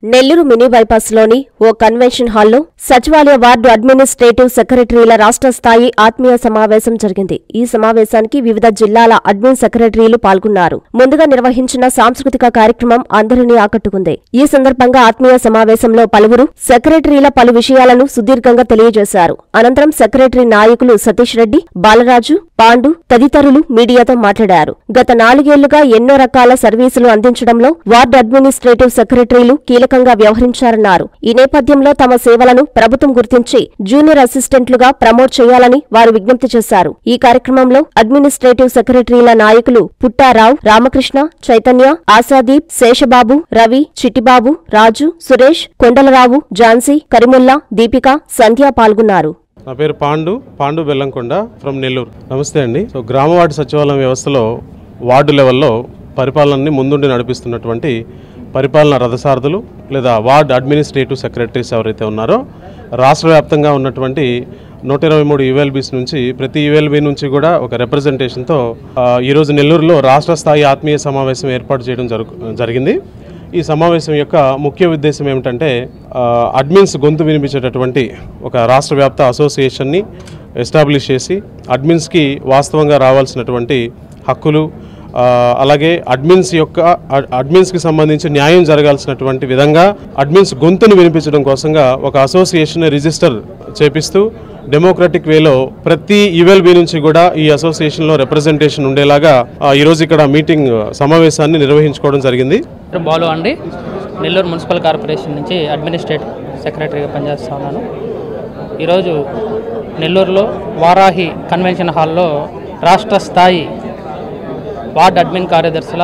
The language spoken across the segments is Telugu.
నెల్లూరు మినీ బైపాస్లోని ఓ కన్వెన్షన్ హాల్లో సచివాలయ వార్డు అడ్మినిస్ట్రేటివ్ సెక్రటరీల రాష్ట్ర స్థాయి ఆత్మీయ సమావేశం జరిగింది. ఈ సమావేశానికి వివిధ జిల్లాల అడ్మిన్ సెక్రటరీలు పాల్గొన్నారు. ముందుగా నిర్వహించిన సాంస్కృతిక కార్యక్రమం అందరినీ ఆకట్టుకుంది. ఈ సందర్భంగా ఆత్మీయ సమావేశంలో పలువురు సెక్రటరీల పలు విషయాలను సుదీర్ఘంగా తెలియజేశారు. అనంతరం సెక్రటరీ నాయకులు సతీష్ రెడ్డి, బాలరాజు, పాండు తదితరులు మీడియాతో మాట్లాడారు. గత 4 ఏళ్లుగా ఎన్నో రకాల సర్వీసులు అందించడంలో వార్డు అడ్మినిస్ట్రేటివ్ సెక్రటరీలు కీలకంగా వ్యవహరించారన్నారు. ఈ నేపథ్యంలో తమ సేవలను ప్రభుత్వం గుర్తించి జూనియర్ అసిస్టెంట్లుగా ప్రమోట్ చేయాలని వారు విజ్ఞప్తి చేశారు. ఈ కార్యక్రమంలో అడ్మినిస్ట్రేటివ్ సెక్రటరీల నాయకులు పుట్టారావు, రామకృష్ణ, చైతన్య, ఆశాదీప్, శేషబాబు, రవి, చిట్టిబాబు, రాజు, సురేష్, కొండలరావు, ఝాన్సీ, కరిముల్లా, దీపిక, సంధ్య పాల్గొన్నారు. నా పేరు పాండు బెల్లంకొండ ఫ్రమ్ నెల్లూరు. నమస్తే అండి. గ్రామ వార్డు సచివాలయం వ్యవస్థలో వార్డు లెవెల్లో పరిపాలనని ముందుండి నడిపిస్తున్నటువంటి పరిపాలనా రథసారథులు లేదా వార్డ్ అడ్మినిస్ట్రేటివ్ సెక్రటరీస్ ఎవరైతే ఉన్నారో రాష్ట్ర వ్యాప్తంగా ఉన్నటువంటి 123 యుఎల్బీస్ నుంచి ప్రతి యుఎల్బీ నుంచి కూడా ఒక రిప్రజెంటేషన్తో ఈరోజు నెల్లూరులో రాష్ట్ర స్థాయి ఆత్మీయ సమావేశం ఏర్పాటు చేయడం జరిగింది. ఈ సమావేశం యొక్క ముఖ్య ఉద్దేశం ఏమిటంటే అడ్మిన్స్ గొంతు వినిపించేటటువంటి ఒక రాష్ట్ర వ్యాప్త అసోసియేషన్ని ఎస్టాబ్లిష్ చేసి అడ్మిన్స్కి వాస్తవంగా రావాల్సినటువంటి హక్కులు అలాగే అడ్మిన్స్కి సంబంధించి న్యాయం జరగాల్సినటువంటి విధంగా అడ్మిన్స్ గొంతును వినిపించడం కోసంగా ఒక అసోసియేషన్ రిజిస్టర్ చేపిస్తూ డెమోక్రటిక్ వేలో ప్రతి యుఎల్బీ నుంచి కూడా ఈ అసోసియేషన్లో రిప్రజెంటేషన్ ఉండేలాగా ఈరోజు ఇక్కడ మీటింగ్ సమావేశాన్ని నిర్వహించుకోవడం జరిగింది. బాలు అండి, నెల్లూరు మున్సిపల్ కార్పొరేషన్ నుంచి అడ్మినిస్ట్రేటివ్ సెక్రటరీగా పనిచేస్తా ఉన్నాను. ఈరోజు నెల్లూరులో వారాహి కన్వెన్షన్ హాల్లో రాష్ట్ర స్థాయి వార్డ్ అడ్మిన్ కార్యదర్శుల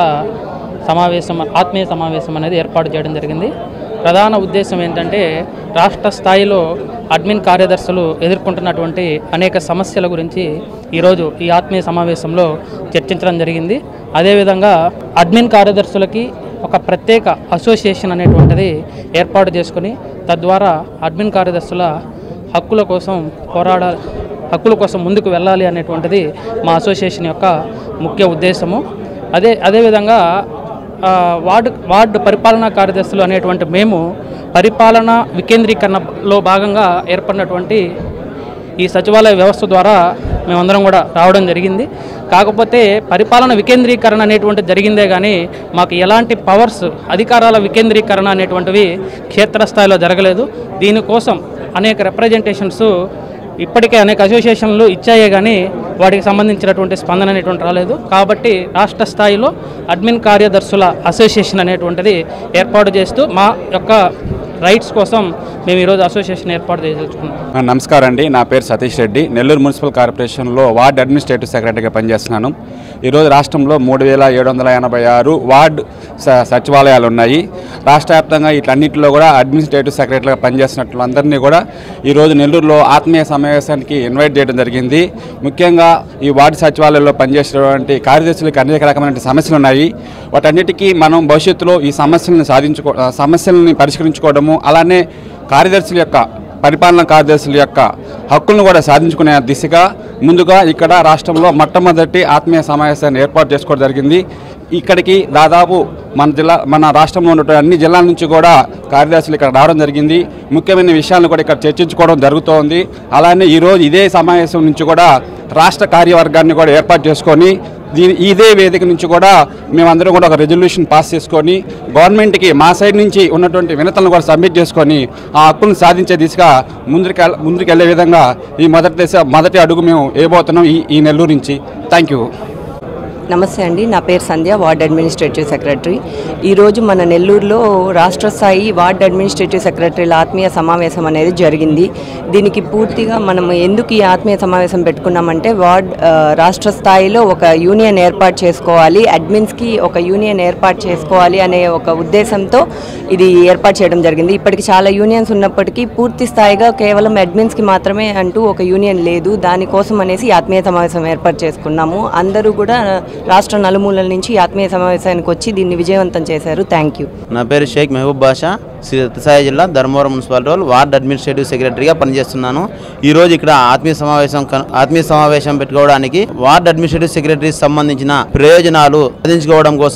ఆత్మీయ సమావేశం అనేది ఏర్పాటు చేయడం జరిగింది. ప్రధాన ఉద్దేశం ఏంటంటే రాష్ట్ర స్థాయిలో అడ్మిన్ కార్యదర్శులు ఎదుర్కొంటున్నటువంటి అనేక సమస్యల గురించి ఈరోజు ఈ ఆత్మీయ సమావేశంలో చర్చించడం జరిగింది. అదేవిధంగా అడ్మిన్ కార్యదర్శులకి ఒక ప్రత్యేక అసోసియేషన్ అనేటువంటిది ఏర్పాటు చేసుకుని తద్వారా అడ్మిన్ కార్యదర్శుల హక్కుల కోసం ముందుకు వెళ్ళాలి అనేటువంటిది మా అసోసియేషన్ యొక్క ముఖ్య ఉద్దేశము. అదేవిధంగా వార్డు పరిపాలనా కార్యదర్శులు అనేటువంటి మేము పరిపాలనా వికేంద్రీకరణలో భాగంగా ఏర్పడినటువంటి ఈ సచివాలయ వ్యవస్థ ద్వారా మేమందరం కూడా రావడం జరిగింది. కాకపోతే పరిపాలన వికేంద్రీకరణ అనేటువంటి జరిగిందే కానీ మాకు ఎలాంటి పవర్స్, అధికారాల వికేంద్రీకరణ అనేటువంటివి క్షేత్రస్థాయిలో జరగలేదు. దీనికోసం అనేక రిప్రజెంటేషన్స్ ఇప్పటికే అనేక అసోసియేషన్లు ఇచ్చాయే కానీ వాటికి సంబంధించినటువంటి స్పందన అనేటువంటి రాలేదు. కాబట్టి రాష్ట్ర స్థాయిలో అడ్మిన్ కార్యదర్శుల అసోసియేషన్ అనేటువంటిది ఏర్పాటు చేస్తూ మా యొక్క రైట్స్ కోసం మేము ఈరోజు అసోసియేషన్ ఏర్పాటు చేయదలుచుకున్నాం. నమస్కారం అండి, నా పేరు సతీష్ రెడ్డి, నెల్లూరు మున్సిపల్ కార్పొరేషన్లో వార్డ్ అడ్మినిస్ట్రేటివ్ సెక్రటరీగా పనిచేస్తున్నాను. ఈరోజు రాష్ట్రంలో 3786 వార్డు సచివాలయాలు ఉన్నాయి. రాష్ట్ర వ్యాప్తంగా వీటన్నిటిలో కూడా అడ్మినిస్ట్రేటివ్ సెక్రటరీగా పనిచేస్తున్నట్లు అందరినీ కూడా ఈరోజు నెల్లూరులో ఆత్మీయ సమావేశానికి ఇన్వైట్ చేయడం జరిగింది. ముఖ్యంగా ఈ వార్డు సచివాలయంలో పనిచేసేటువంటి కార్యదర్శులకు అనేక రకమైన సమస్యలు ఉన్నాయి. వాటన్నిటికీ మనం భవిష్యత్తులో ఈ సమస్యలని పరిష్కరించుకోవడము, అలానే పరిపాలనా కార్యదర్శుల యొక్క హక్కులను కూడా సాధించుకునే దిశగా ముందుగా ఇక్కడ రాష్ట్రంలో మొట్టమొదటి ఆత్మీయ సమావేశాన్ని ఏర్పాటు చేసుకోవడం జరిగింది. ఇక్కడికి దాదాపు మన రాష్ట్రంలో ఉన్నటువంటి అన్ని జిల్లాల నుంచి కూడా కార్యదర్శులు ఇక్కడ రావడం జరిగింది. ముఖ్యమైన విషయాలను కూడా ఇక్కడ చర్చించుకోవడం జరుగుతోంది. అలానే ఈరోజు ఇదే సమావేశం నుంచి కూడా రాష్ట్ర కార్యవర్గాన్ని కూడా ఏర్పాటు చేసుకొని ఇదే వేదిక నుంచి కూడా మేమందరం కూడా ఒక రెజల్యూషన్ పాస్ చేసుకొని గవర్నమెంట్కి మా సైడ్ నుంచి ఉన్నటువంటి వినతులను కూడా సబ్మిట్ చేసుకొని ఆ హక్కులను సాధించే దిశగా ముందుకెళ్లే విధంగా ఈ మొదటి అడుగు మేము వేయబోతున్నాం ఈ నెల్లూరు నుంచి. Thank you. నమస్తే అండి, నా పేరు సంధ్య, వార్డ్ అడ్మినిస్ట్రేటివ్ సెక్రటరీ. ఈరోజు మన నెల్లూరులో రాష్ట్ర స్థాయి వార్డ్ అడ్మినిస్ట్రేటివ్ సెక్రటరీల ఆత్మీయ సమావేశం అనేది జరిగింది. దీనికి పూర్తిగా మనం ఎందుకు ఈ ఆత్మీయ సమావేశం పెట్టుకున్నామంటే రాష్ట్ర స్థాయిలో ఒక యూనియన్ ఏర్పాటు చేసుకోవాలి, అడ్మిన్స్కి ఒక యూనియన్ ఏర్పాటు చేసుకోవాలి అనే ఒక ఉద్దేశంతో ఇది ఏర్పాటు చేయడం జరిగింది. ఇప్పటికి చాలా యూనియన్స్ ఉన్నప్పటికీ పూర్తి స్థాయిగా కేవలం అడ్మిన్స్కి మాత్రమే అంటూ ఒక యూనియన్ లేదు. దానికోసం అనేసి ఆత్మీయ సమావేశం ఏర్పాటు చేసుకున్నాము. అందరూ కూడా రాష్ట్ర నలుమూలల నుంచి ఆత్మీయ సమావేశానికి వచ్చి దీన్ని విజయవంతం చేశారు. Thank you. నా పేరు షేక్ మెహబూబ్ బాషా, సత్యసాయి జిల్లా ధర్మవరం మున్సిపాలిటీ వార్డ్ అడ్మినిస్ట్రేటివ్ సెక్రటరీగా పనిచేస్తున్నాను. ఈరోజు ఇక్కడ ఆత్మీయ సమావేశం పెట్టుకోవడానికి వార్డ్ అడ్మినిస్ట్రేటివ్ సెక్రటరీకి సంబంధించిన ప్రయోజనాలు సాధించుకోవడం కోసము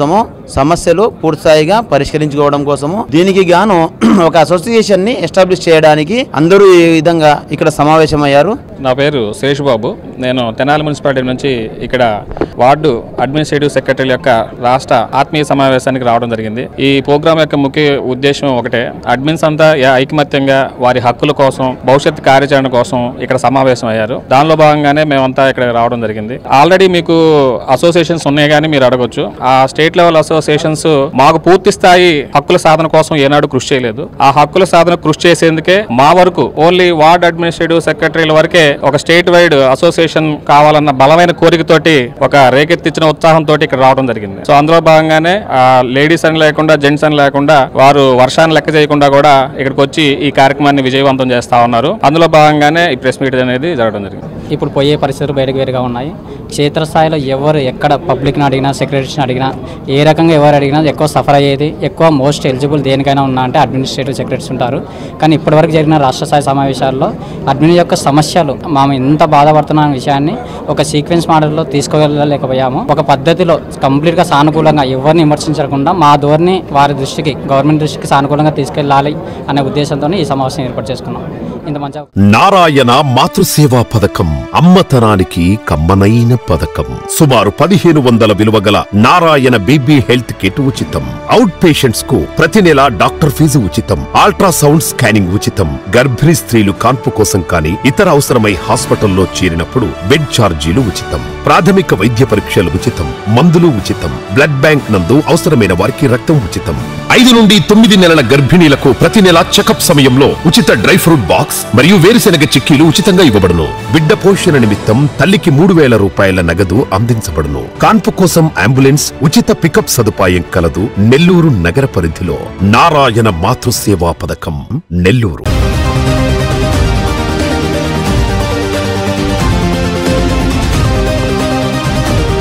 సమస్యలు పూర్తిస్థాయిగా పరిష్కరించుకోవడం కోసము దీనికి గాను ఒక అసోసియేషన్ ని ఎస్టాబ్లిష్ చేయడానికి అందరూ ఈ విధంగా ఇక్కడ సమావేశమయ్యారు. నా పేరు శేష్ బాబు. నేను తెనాలి మున్సిపాలిటీ నుంచి ఇక్కడ వార్డు అడ్మినిస్ట్రేటివ్ సెక్రటరీ యొక్క రాష్ట్ర ఆత్మీయ సమావేశానికి రావడం జరిగింది. ఈ ప్రోగ్రాం యొక్క ముఖ్య ఉద్దేశం ఒకటే, అడ్మిన్స్ అంతా ఐకమత్యంగా వారి హక్కుల కోసం, భవిష్యత్ కార్యాచరణ కోసం ఇక్కడ సమావేశం అయ్యారు. దానిలో భాగంగానే మేమంతా ఇక్కడ రావడం జరిగింది. ఆల్రెడీ మీకు అసోసియేషన్స్ ఉన్నాయి కానీ మీరు అడగొచ్చు, ఆ స్టేట్ లెవెల్ అసోసియేషన్స్ మాకు పూర్తి స్థాయి హక్కుల సాధన కోసం ఏనాడు కృషి చేయలేదు. ఆ హక్కుల సాధన కృషి చేసేందుకే మా వరకు ఓన్లీ వార్డ్ అడ్మినిస్ట్రేటివ్ సెక్రటరీల వరకే ఒక స్టేట్ వైడ్ అసోసియేషన్ కావాలన్న బలమైన కోరికతోటి, ఒక రేకెత్తించిన ఉత్సాహంతో ఇక్కడ రావడం జరిగింది. సో అందులో భాగంగానే లేడీస్ అని లేకుండా, జెంట్స్ అని లేకుండా, వారు వర్షాన్ని లెక్క చేయకుండా కూడా ఇక్కడికి వచ్చి ఈ కార్యక్రమాన్ని విజయవంతం చేస్తా ఉన్నారు. అందులో భాగంగానే ఈ ప్రెస్ మీట్ అనేది జరగడం జరిగింది. ఇప్పుడు పోయే పరిస్థితులు బయటకు వేరుగా ఉన్నాయి. క్షేత్రస్థాయిలో ఎవరు ఎక్కడ పబ్లిక్ని అడిగినా, సెక్రటరీని అడిగినా, ఏ రకంగా ఎవరు అడిగినా ఎక్కువ సఫర్ అయ్యేది, ఎక్కువ మోస్ట్ ఎలిజిబుల్ దేనికైనా ఉన్నా అంటే అడ్మినిస్ట్రేటివ్ సెక్రటరీస్ ఉంటారు. కానీ ఇప్పటివరకు జరిగిన రాష్ట్ర స్థాయి సమావేశాల్లో అడ్మిన్ యొక్క సమస్యలు మేము ఎంత బాధపడుతున్న విషయాన్ని ఒక సీక్వెన్స్ మోడల్లో తీసుకువెళ్ళలేకపోయాము. ఒక పద్ధతిలో కంప్లీట్గా సానుకూలంగా ఎవరిని విమర్శించకుండా మా ధోరణి వారి దృష్టికి, గవర్నమెంట్ దృష్టికి సానుకూలంగా తీసుకెళ్లాలి అనే ఉద్దేశంతో ఈ సమావేశం ఏర్పాటు చేసుకున్నాం. ఇంత మంచి నారాయణ మాతృసేవా పథకం అమ్మతనానికి కమ్మనైన పథకం. సుమారు 1500 విలువ గల నారాయణ బేబీ హెల్త్ కిట్ ఉచితం. అవుట్ పేషెంట్స్ కు ప్రతి నెల డాక్టర్ ఫీజు ఉచితం. అల్ట్రాసౌండ్ స్కానింగ్ ఉచితం. గర్భిణీ స్త్రీలు కాన్పు కోసం కానీ ఇతర అవసరమై హాస్పిటల్లో చేరినప్పుడు బెడ్ ఛార్జీలు ఉచితం. ప్రాథమిక వైద్య పరీక్షలు ఉచితం. మందులు ఉచితం. బ్లడ్ బ్యాంక్ నందు అవసరమైన వారికి రక్తం ఉచితం. 5 నుండి 9 నెలల గర్భిణీలకు ప్రతి నెల చెకప్ సమయంలో ఉచిత డ్రై ఫ్రూట్ బాక్స్ మరియు వేరుశెనగ చిక్కీలు ఉచితంగా ఇవ్వబడును. బిడ్డ పోషణ నిమిత్తం తల్లికి 3000 రూపాయల నగదు అందించబడును. కాన్పు కోసం అంబులెన్స్ ఉచిత పికప్ సదుపాయం కలదు. నెల్లూరు నగర పరిధిలో నారాయణ మాతృసేవా పథకం, నెల్లూరు.